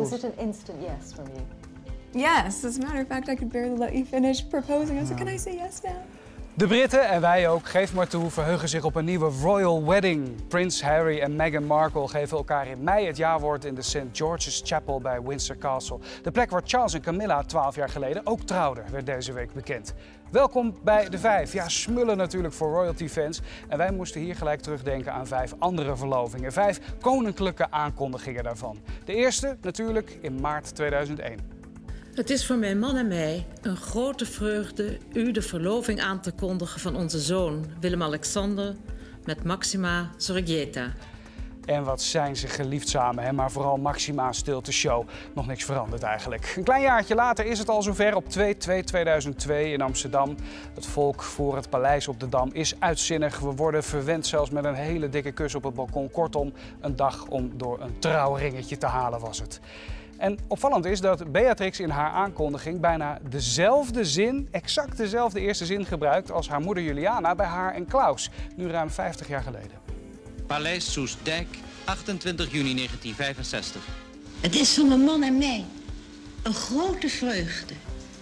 Was it an instant yes from you? Yes, as a matter of fact, I could barely let you finish proposing. I was like, can I say yes now? De Britten en wij ook, geef maar toe, verheugen zich op een nieuwe royal wedding. Prins Harry en Meghan Markle geven elkaar in mei het jawoord in de St. George's Chapel bij Windsor Castle. De plek waar Charles en Camilla 12 jaar geleden ook trouwden, werd deze week bekend. Welkom bij de 5. Ja, smullen natuurlijk voor royalty-fans. En wij moesten hier gelijk terugdenken aan 5 andere verlovingen. 5 koninklijke aankondigingen daarvan. De eerste natuurlijk in maart 2001. Het is voor mijn man en mij een grote vreugde u de verloving aan te kondigen van onze zoon Willem-Alexander met Maxima Zorregieta. En wat zijn ze geliefd samen, hè? Maar vooral Maxima stilte-show. Nog niks veranderd eigenlijk. Een klein jaartje later is het al zover op 2/2/2002 in Amsterdam. Het volk voor het paleis op de Dam is uitzinnig. We worden verwend zelfs met een hele dikke kus op het balkon. Kortom, een dag om door een trouwringetje te halen was het. En opvallend is dat Beatrix in haar aankondiging bijna dezelfde zin, exact dezelfde eerste zin gebruikt als haar moeder Juliana bij haar en Klaus, nu ruim 50 jaar geleden. Paleis Soestdijk, 28 juni 1965. Het is voor mijn man en mij een grote vreugde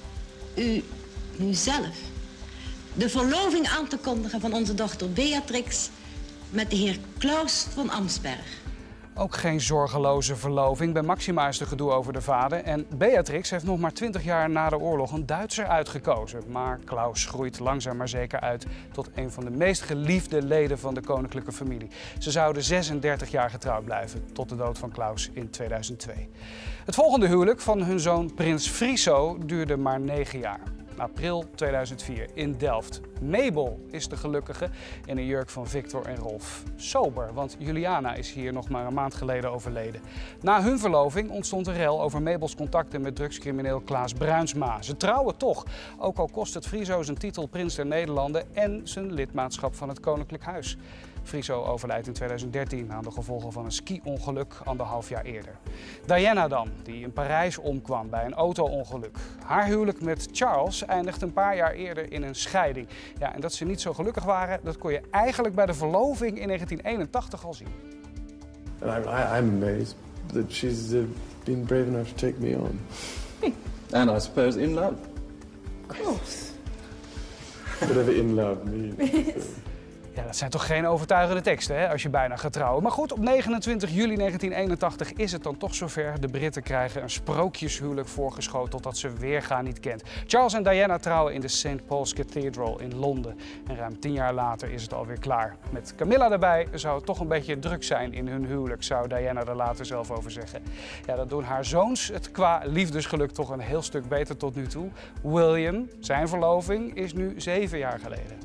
u zelf de verloving aan te kondigen van onze dochter Beatrix met de heer Klaus van Amsberg. Ook geen zorgeloze verloving. Bij Maxima is er gedoe over de vader. En Beatrix heeft nog maar 20 jaar na de oorlog een Duitser uitgekozen. Maar Klaus groeit langzaam maar zeker uit tot een van de meest geliefde leden van de koninklijke familie. Ze zouden 36 jaar getrouwd blijven, tot de dood van Klaus in 2002. Het volgende huwelijk van hun zoon prins Friso duurde maar 9 jaar. April 2004 in Delft. Mabel is de gelukkige in een jurk van Victor en Rolf. Sober, want Juliana is hier nog maar een maand geleden overleden. Na hun verloving ontstond een rel over Mabels contacten met drugscrimineel Klaas Bruinsma. Ze trouwen toch, ook al kost het Friso zijn titel Prins der Nederlanden en zijn lidmaatschap van het Koninklijk Huis. Friso overlijdt in 2013 aan de gevolgen van een ski-ongeluk 1,5 jaar eerder. Diana dan, die in Parijs omkwam bij een auto-ongeluk. Haar huwelijk met Charles eindigt een paar jaar eerder in een scheiding. Ja, en dat ze niet zo gelukkig waren, dat kon je eigenlijk bij de verloving in 1981 al zien. And I'm amazed that she's been brave enough to take me on. And I suppose in love. Of course. Whatever in love means. Ja, dat zijn toch geen overtuigende teksten, hè, als je bijna gaat trouwen. Maar goed, op 29 juli 1981 is het dan toch zover. De Britten krijgen een sprookjeshuwelijk voorgeschoteld totdat ze weerga niet kent. Charles en Diana trouwen in de St. Paul's Cathedral in Londen. En ruim 10 jaar later is het alweer klaar. Met Camilla erbij zou het toch een beetje druk zijn in hun huwelijk, zou Diana er later zelf over zeggen. Ja, dat doen haar zoons het qua liefdesgeluk toch een heel stuk beter tot nu toe. William, zijn verloving, is nu 7 jaar geleden.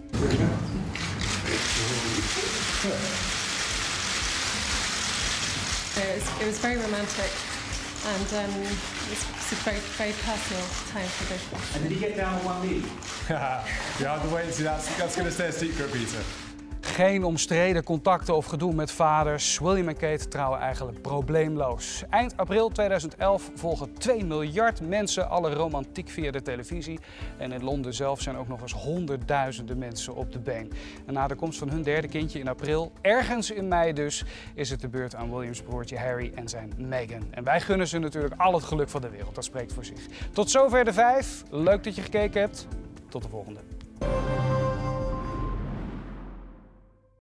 It was very romantic, and it was a very personal time for both of us. And did he get down on one knee? You have to wait and see. That's going to stay a secret, Peter. Geen omstreden contacten of gedoe met vaders. William en Kate trouwen eigenlijk probleemloos. Eind april 2011 volgen 2 miljard mensen alle romantiek via de televisie. En in Londen zelf zijn ook nog eens honderdduizenden mensen op de been. En na de komst van hun derde kindje in april, ergens in mei dus, is het de beurt aan Williams broertje Harry en zijn Meghan. En wij gunnen ze natuurlijk al het geluk van de wereld, dat spreekt voor zich. Tot zover de 5. Leuk dat je gekeken hebt. Tot de volgende.